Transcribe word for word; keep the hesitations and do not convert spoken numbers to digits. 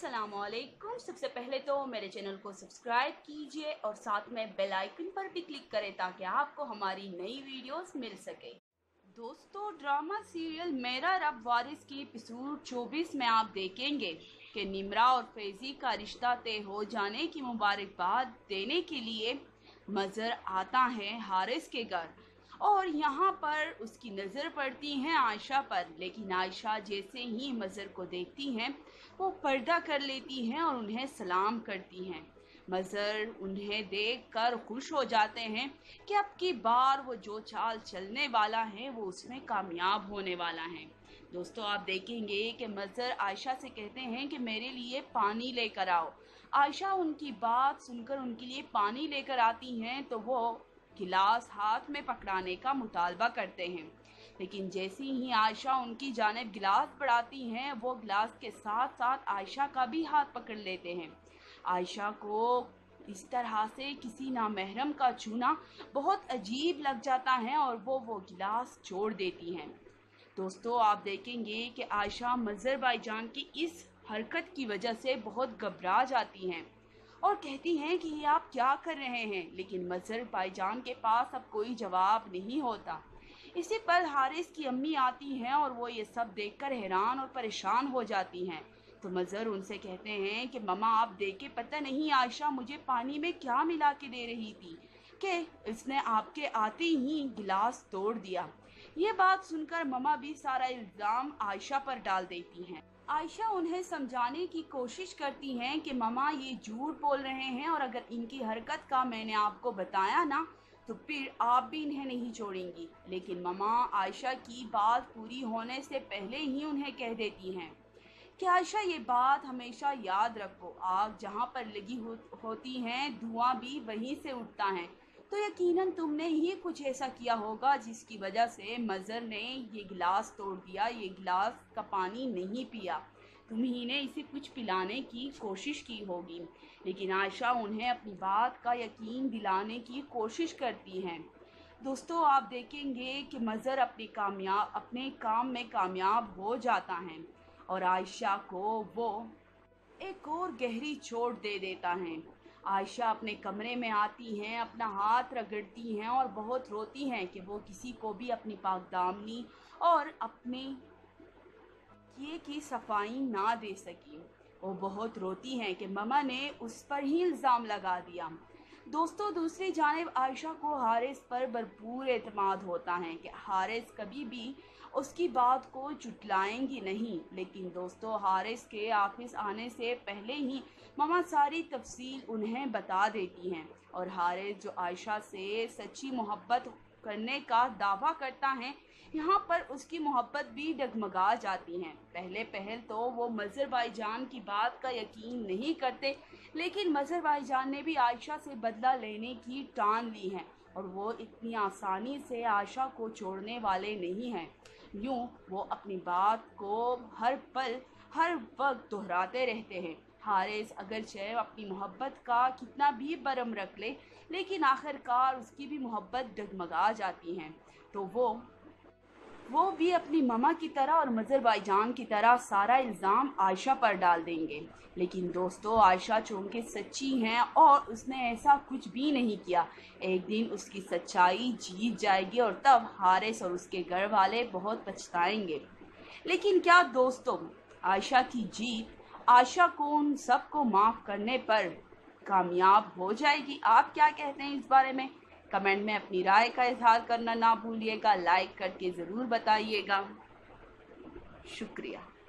अस्सलामुअलैकुम। सबसे पहले तो मेरे चैनल को सब्सक्राइब कीजिए और साथ में बेल आइकन पर भी क्लिक करें ताकि आपको हमारी नई वीडियोस मिल सके। दोस्तों, ड्रामा सीरियल मेरा रब वारिस की एपिसोड चौबीस में आप देखेंगे कि निम्रा और फैज़ी का रिश्ता तय हो जाने की मुबारकबाद देने के लिए मज़र आता है हारिस के घर और यहाँ पर उसकी नज़र पड़ती है आयशा पर। लेकिन आयशा जैसे ही मज़र को देखती हैं वो पर्दा कर लेती हैं और उन्हें सलाम करती हैं। मज़र उन्हें देखकर खुश हो जाते हैं कि अब की बार वो जो चाल चलने वाला है वो उसमें कामयाब होने वाला है। दोस्तों, आप देखेंगे कि मज़र आयशा से कहते हैं कि मेरे लिए पानी लेकर आओ। आयशा उनकी बात सुनकर उनके लिए पानी लेकर आती हैं तो वो गिलास हाथ में पकड़ाने का मुतालबा करते हैं। लेकिन जैसे ही आयशा उनकी जानिब गिलास बढ़ाती हैं वो गिलास के साथ साथ आयशा का भी हाथ पकड़ लेते हैं। आयशा को इस तरह से किसी नामहरम का छूना बहुत अजीब लग जाता है और वो वो गिलास छोड़ देती हैं। दोस्तों, आप देखेंगे कि आयशा मज़र भाईजान की इस हरकत की वजह से बहुत घबरा जाती हैं और कहती हैं कि ये आप क्या कर रहे हैं। लेकिन मज़र भाईजान के पास अब कोई जवाब नहीं होता। इसी पर हारिस की अम्मी आती हैं और वो ये सब देखकर हैरान और परेशान हो जाती हैं। तो मज़र उनसे कहते हैं कि ममा, आप देखे पता नहीं आयशा मुझे पानी में क्या मिला के दे रही थी कि इसने आपके आते ही गिलास तोड़ दिया। ये बात सुनकर ममा भी सारा इल्ज़ाम आयशा पर डाल देती हैं। आयशा उन्हें समझाने की कोशिश करती हैं कि ममा ये झूठ बोल रहे हैं और अगर इनकी हरकत का मैंने आपको बताया ना तो फिर आप भी इन्हें नहीं छोड़ेंगी। लेकिन ममा आयशा की बात पूरी होने से पहले ही उन्हें कह देती हैं कि आयशा ये बात हमेशा याद रखो, आग जहाँ पर लगी हो, होती है धुआं भी वहीं से उठता है। तो यकीनन तुमने ही कुछ ऐसा किया होगा जिसकी वजह से मज़र ने ये गिलास तोड़ दिया, ये गिलास का पानी नहीं पिया, तुम ही ने इसे कुछ पिलाने की कोशिश की होगी। लेकिन आयशा उन्हें अपनी बात का यकीन दिलाने की कोशिश करती हैं। दोस्तों, आप देखेंगे कि मज़र अपने कामयाब अपने काम में कामयाब हो जाता है और आयशा को वो एक और गहरी चोट दे देता है। आयशा अपने कमरे में आती हैं, अपना हाथ रगड़ती हैं और बहुत रोती हैं कि वो किसी को भी अपनी पाकदामनी और अपने किए की सफाई ना दे सकी। वो बहुत रोती हैं कि ममा ने उस पर ही इल्ज़ाम लगा दिया। दोस्तों, दूसरी जानिब आयशा को हारिस पर भरपूर एतमाद होता है कि हारिस कभी भी उसकी बात को झुटलाएंगी नहीं। लेकिन दोस्तों, हारिस के ऑफिस आने से पहले ही ममा सारी तफसील उन्हें बता देती हैं और हारिस जो आयशा से सच्ची मोहब्बत करने का दावा करता है, यहाँ पर उसकी मोहब्बत भी डगमगा जाती हैं। पहले पहल तो वो मज़र भाईजान की बात का यकीन नहीं करते, लेकिन मज़र भाईजान ने भी आयशा से बदला लेने की ठान ली है और वो इतनी आसानी से आयशा को छोड़ने वाले नहीं हैं। यूँ वो अपनी बात को हर पल हर वक्त दोहराते रहते हैं। हारिस अगरचे अपनी मोहब्बत का कितना भी बरम रख ले, लेकिन आखिरकार उसकी भी मोहब्बत डगमगा जाती है। तो वो वो भी अपनी ममा की तरह और मज़र भाईजान की तरह सारा इल्ज़ाम आयशा पर डाल देंगे। लेकिन दोस्तों, आयशा चूँकि सच्ची हैं और उसने ऐसा कुछ भी नहीं किया, एक दिन उसकी सच्चाई जीत जाएगी और तब हारिस और उसके घर वाले बहुत पछताएंगे। लेकिन क्या दोस्तों, आयशा की जीत आयशा को उन सबको माफ़ करने पर कामयाब हो जाएगी? आप क्या कहते हैं इस बारे में? कमेंट में अपनी राय का इजहार करना ना भूलिएगा, लाइक करके ज़रूर बताइएगा। शुक्रिया।